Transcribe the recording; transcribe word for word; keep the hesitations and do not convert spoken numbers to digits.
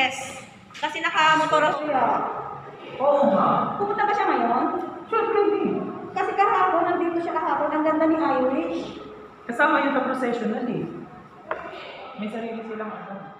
Yes. Kasi nakamotor siya. Oo nga. Pupunta ba siya ngayon? Siyempre hindi. Kasi kahapon, nandito siya kahapon. Ang ganda ni Irish. Kasama yun sa processional eh. May sarili silang ano.